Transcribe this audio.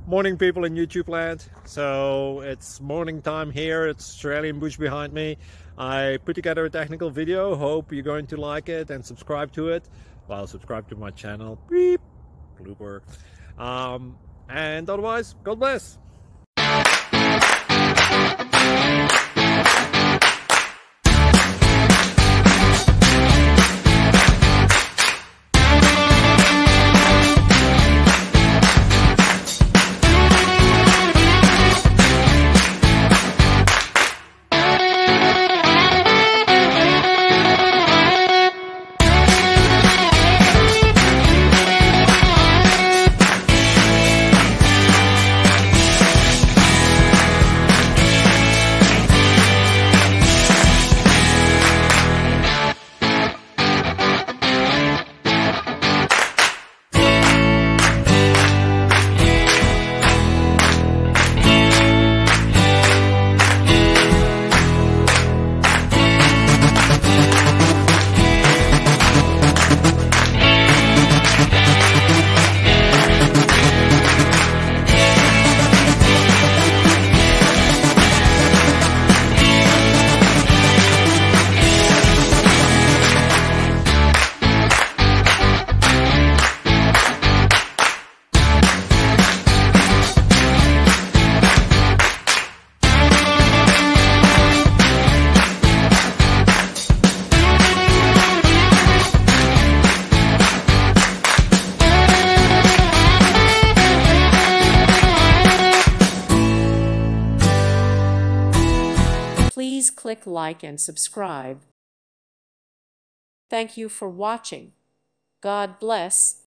Morning, people in YouTube land. So it's morning time here. It's Australian bush behind me. I put together a technical video. Hope you're going to like it and subscribe to it. Well, subscribe to my channel. Beep. Blooper. And otherwise, God bless. Please click like and subscribe. Thank you for watching. God bless.